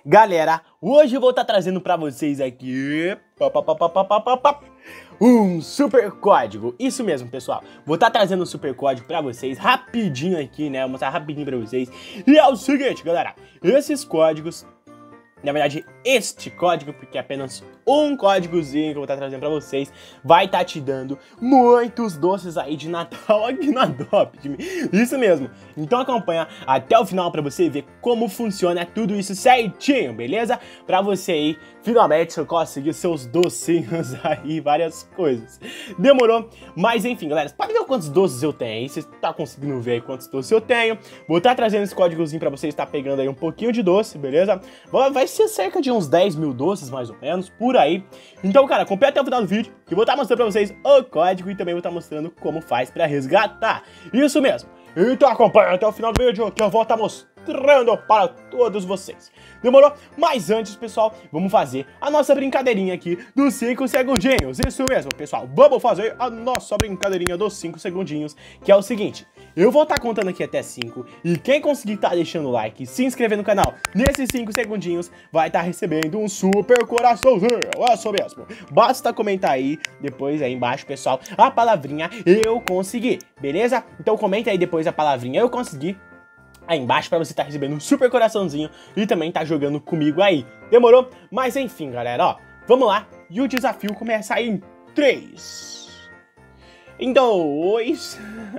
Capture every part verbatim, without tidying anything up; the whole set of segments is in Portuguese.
Galera, hoje eu vou estar trazendo pra vocês aqui pá, pá, pá, pá, pá, pá, pá, um super código. Isso mesmo, pessoal. Vou estar trazendo um super código pra vocês rapidinho aqui, né? Vou mostrar rapidinho pra vocês. E é o seguinte, galera. Esses códigos, na verdade, este código, porque é apenas um códigozinho que eu vou estar trazendo pra vocês, vai estar te dando muitos doces aí de Natal aqui na Adopt-me. Isso mesmo. Então acompanha até o final pra você ver como funciona tudo isso certinho, beleza? Pra você aí, finalmente, conseguir seus docinhos aí, várias coisas. Demorou? Mas enfim, galera, você pode ver quantos doces eu tenho aí, você tá conseguindo ver aí quantos doces eu tenho. Vou estar trazendo esse códigozinho pra vocês estar pegando aí um pouquinho de doce, beleza? Vai ser cerca de uns dez mil doces, mais ou menos, por aí. Então, cara, acompanha até o final do vídeo, que eu vou estar mostrando pra vocês o código e também vou estar mostrando como faz pra resgatar. Isso mesmo. Então acompanha até o final do vídeo, que eu vou estar mostrando para todos vocês. Demorou? Mas antes, pessoal, vamos fazer a nossa brincadeirinha aqui dos cinco segundinhos. Isso mesmo, pessoal. Vamos fazer a nossa brincadeirinha dos cinco segundinhos, que é o seguinte. Eu vou estar contando aqui até cinco, e quem conseguir estar deixando o like e se inscrever no canal nesses cinco segundinhos, vai estar recebendo um super coraçãozinho. É isso mesmo. Basta comentar aí, depois aí embaixo, pessoal, a palavrinha eu consegui, beleza? Então comenta aí depois a palavrinha eu consegui aí embaixo pra você estar recebendo um super coraçãozinho e também tá jogando comigo aí. Demorou? Mas enfim, galera, ó, vamos lá. E o desafio começa aí em três, em dois,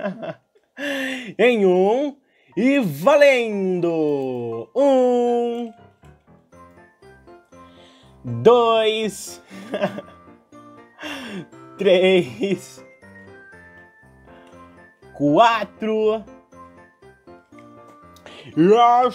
em um e valendo! Um, dois, três, quatro e a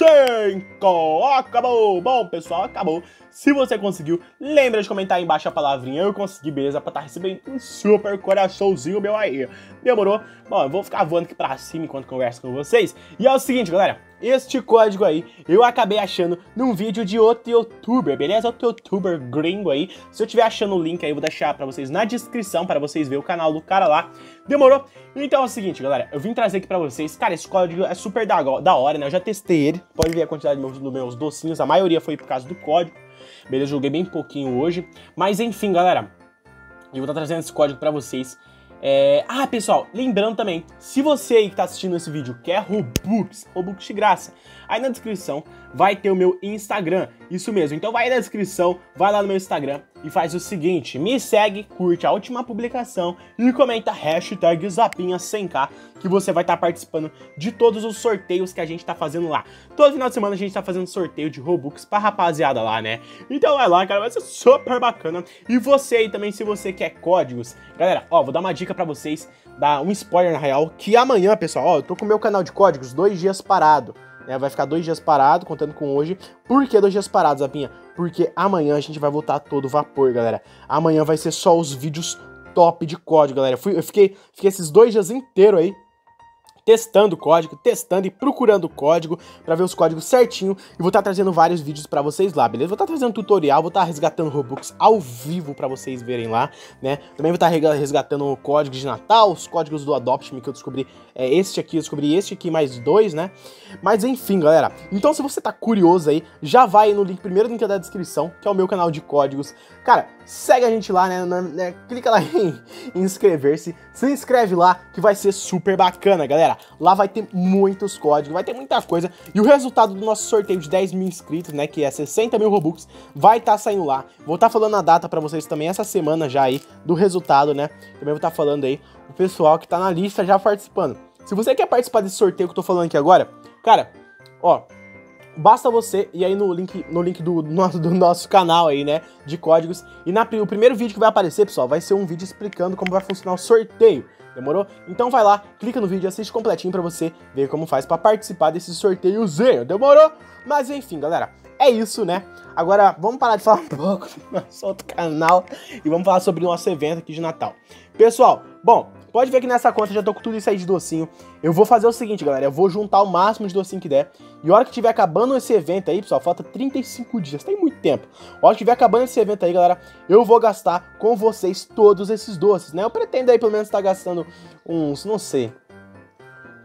cinco. Acabou! Bom, pessoal, acabou. Se você conseguiu, lembra de comentar aí embaixo a palavrinha eu consegui, beleza? Pra estar recebendo um super coraçãozinho meu aí. Demorou? Bom, eu vou ficar voando aqui pra cima enquanto converso com vocês. E é o seguinte, galera. Este código aí eu acabei achando num vídeo de outro youtuber, beleza? Outro youtuber gringo aí. Se eu tiver achando o link aí, eu vou deixar pra vocês na descrição, para vocês verem o canal do cara lá. Demorou? Então é o seguinte, galera. Eu vim trazer aqui pra vocês. Cara, esse código é super da, da hora, né? Eu já testei ele. Pode ver a quantidade dos meus, meus docinhos. A maioria foi por causa do código. Beleza? Joguei bem pouquinho hoje. Mas enfim, galera. Eu vou estar trazendo esse código pra vocês. É... Ah, pessoal, lembrando também, se você aí que tá assistindo esse vídeo quer Robux, Robux de graça, aí na descrição vai ter o meu Instagram, isso mesmo, então vai aí na descrição, vai lá no meu Instagram e faz o seguinte, me segue, curte a última publicação e comenta hashtag Zapinha cem K, que você vai estar tá participando de todos os sorteios que a gente tá fazendo lá. Todo final de semana a gente tá fazendo sorteio de Robux pra rapaziada lá, né? Então vai lá, cara, vai ser super bacana. E você aí também, se você quer códigos, galera, ó, vou dar uma dica pra vocês, dar um spoiler na real, que amanhã, pessoal, ó, eu tô com o meu canal de códigos dois dias parado, né? Vai ficar dois dias parado, contando com hoje. Por que dois dias parados, Zapinha? Porque amanhã a gente vai voltar a todo vapor, galera. Amanhã vai ser só os vídeos top de código, galera. Fui, eu fiquei, fiquei esses dois dias inteiros aí testando o código, testando e procurando o código pra ver os códigos certinho e vou estar trazendo vários vídeos pra vocês lá, beleza? Vou estar trazendo tutorial, vou estar resgatando Robux ao vivo pra vocês verem lá, né? Também vou estar resgatando códigos de Natal, os códigos do Adopt-me que eu descobri, é este aqui, eu descobri este aqui mais dois, né? Mas enfim, galera, então se você tá curioso aí, já vai aí no link, primeiro link da descrição, que é o meu canal de códigos. Cara, segue a gente lá, né? né? Clica lá em, em inscrever-se, se inscreve lá que vai ser super bacana, galera. Lá vai ter muitos códigos, vai ter muita coisa. E o resultado do nosso sorteio de dez mil inscritos, né, que é sessenta mil Robux, vai estar tá saindo lá. Vou estar tá falando a data pra vocês também essa semana já aí, do resultado, né. Também vou estar tá falando aí o pessoal que tá na lista já participando. Se você quer participar desse sorteio que eu tô falando aqui agora, cara, ó, basta você ir aí no link, no link do, nosso, do nosso canal aí, né, de códigos. E na, o primeiro vídeo que vai aparecer, pessoal, vai ser um vídeo explicando como vai funcionar o sorteio. Demorou? Então vai lá, clica no vídeo, assiste completinho pra você ver como faz pra participar desse sorteiozinho. Demorou? Mas enfim, galera, é isso, né? Agora vamos parar de falar um pouco do nosso outro canal e vamos falar sobre o nosso evento aqui de Natal. Pessoal, bom, pode ver que nessa conta eu já tô com tudo isso aí de docinho. Eu vou fazer o seguinte, galera, eu vou juntar o máximo de docinho que der. E a hora que tiver acabando esse evento aí, pessoal, falta trinta e cinco dias, tem muito tempo. A hora que tiver acabando esse evento aí, galera, eu vou gastar com vocês todos esses doces, né? Eu pretendo aí pelo menos estar gastando uns, não sei,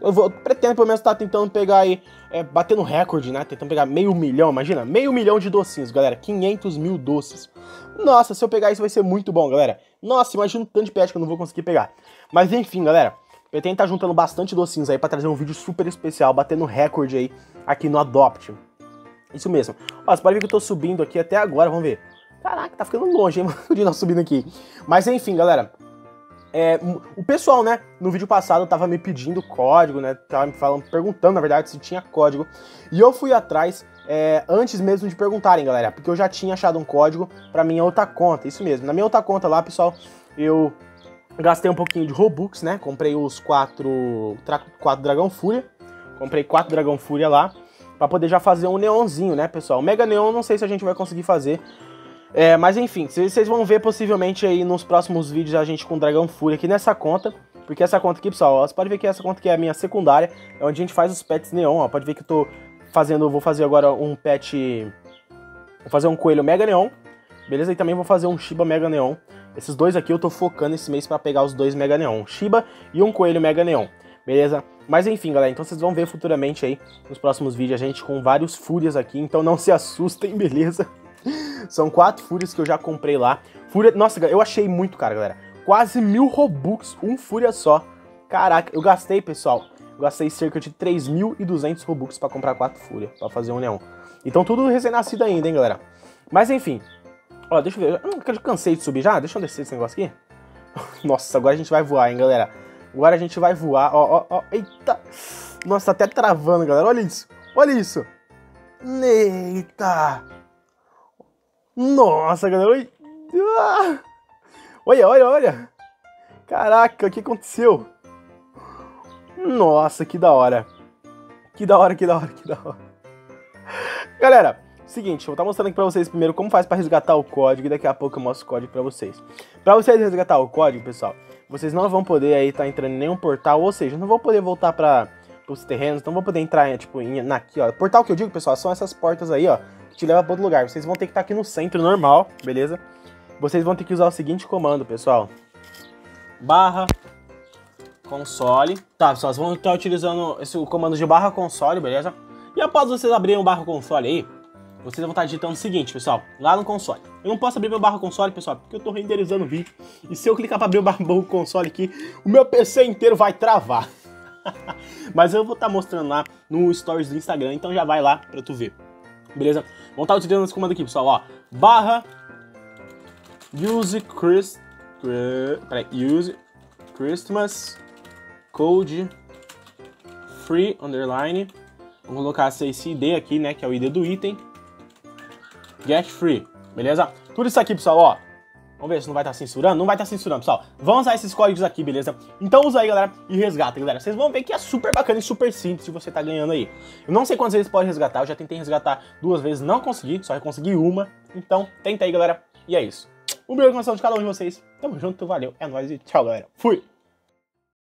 Eu, vou, eu pretendo pelo menos estar tentando pegar aí, é, batendo recorde, né? Tentando pegar meio milhão, imagina, meio milhão de docinhos, galera. quinhentos mil doces. Nossa, se eu pegar isso vai ser muito bom, galera. Nossa, imagina o tanto de pet que eu não vou conseguir pegar. Mas enfim, galera, pretendo estar juntando bastante docinhos aí pra trazer um vídeo super especial, batendo recorde aí aqui no Adopt. Isso mesmo. Ó, você pode ver que eu tô subindo aqui até agora, vamos ver. Caraca, tá ficando longe, hein, de nós subindo aqui. Mas enfim, galera. É, o pessoal, né, no vídeo passado tava me pedindo código, né, tava me falando, perguntando, na verdade, se tinha código. E eu fui atrás é, antes mesmo de perguntarem, galera, porque eu já tinha achado um código pra minha outra conta, isso mesmo. Na minha outra conta lá, pessoal, eu gastei um pouquinho de Robux, né, comprei os quatro, quatro Dragão Fúria, comprei quatro Dragão Fúria lá, pra poder já fazer um neonzinho, né, pessoal. O Mega Neon não sei se a gente vai conseguir fazer. É, mas enfim, vocês vão ver possivelmente aí nos próximos vídeos a gente com Dragão Fúria aqui nessa conta. Porque essa conta aqui, pessoal, ó, você pode ver que essa conta aqui é a minha secundária, é onde a gente faz os pets neon, ó. Pode ver que eu tô fazendo, vou fazer agora um pet, vou fazer um coelho Mega Neon, beleza? E também vou fazer um Shiba Mega Neon. Esses dois aqui eu tô focando esse mês pra pegar os dois Mega Neon, um Shiba e um coelho Mega Neon, beleza? Mas enfim, galera, então vocês vão ver futuramente aí nos próximos vídeos a gente com vários Fúrias aqui, então não se assustem, beleza? São quatro Fúrias que eu já comprei lá. Fúria, nossa, eu achei muito caro, galera. Quase mil Robux, um Fúria só. Caraca, eu gastei, pessoal. Eu gastei cerca de três mil e duzentos Robux pra comprar quatro Fúria, pra fazer um neon. Então tudo recém-nascido ainda, hein, galera. Mas enfim. Ó, deixa eu ver. Eu cansei de subir já. Deixa eu descer esse negócio aqui. Nossa, agora a gente vai voar, hein, galera. Agora a gente vai voar. Ó, ó, ó. Eita. Nossa, tá até travando, galera. Olha isso. Olha isso. Eita. Nossa, galera, olha, ah! olha, olha, olha, caraca, o que aconteceu? Nossa, que da hora, que da hora, que da hora, que da hora. Galera, seguinte, eu vou estar mostrando aqui pra vocês primeiro como faz pra resgatar o código e daqui a pouco eu mostro o código pra vocês. Pra vocês resgatar o código, pessoal, vocês não vão poder aí estar entrando em nenhum portal, ou seja, não vão poder voltar pra, pros terrenos, não vão poder entrar, tipo, em, aqui, ó. Portal que eu digo, pessoal, são essas portas aí, ó, que te leva para outro lugar. Vocês vão ter que estar aqui no centro normal, beleza? Vocês vão ter que usar o seguinte comando, pessoal. Barra console. Tá, pessoal, vocês vão estar utilizando esse o comando de barra console, beleza? E após vocês abrirem o barra console aí, vocês vão estar digitando o seguinte, pessoal, lá no console. Eu não posso abrir meu barra console, pessoal, porque eu tô renderizando o vídeo. E se eu clicar para abrir o barra console aqui, o meu P C inteiro vai travar. Mas eu vou estar mostrando lá no stories do Instagram, então já vai lá pra tu ver. Beleza? Vamos estar utilizando esse comando aqui, pessoal, ó. Barra use Chris, peraí, use Christmas code free underline. Vamos colocar esse I D aqui, né, que é o I D do item. Get free, beleza? Tudo isso aqui, pessoal, ó. Vamos ver se não vai estar censurando. Não vai estar censurando, pessoal. Vamos usar esses códigos aqui, beleza? Então usa aí, galera, e resgata, galera. Vocês vão ver que é super bacana e super simples se você tá ganhando aí. Eu não sei quantas vezes pode resgatar. Eu já tentei resgatar duas vezes, não consegui. Só consegui uma. Então, tenta aí, galera. E é isso. Um beijo no coração de cada um de vocês. Tamo junto, valeu. É nóis e tchau, galera. Fui!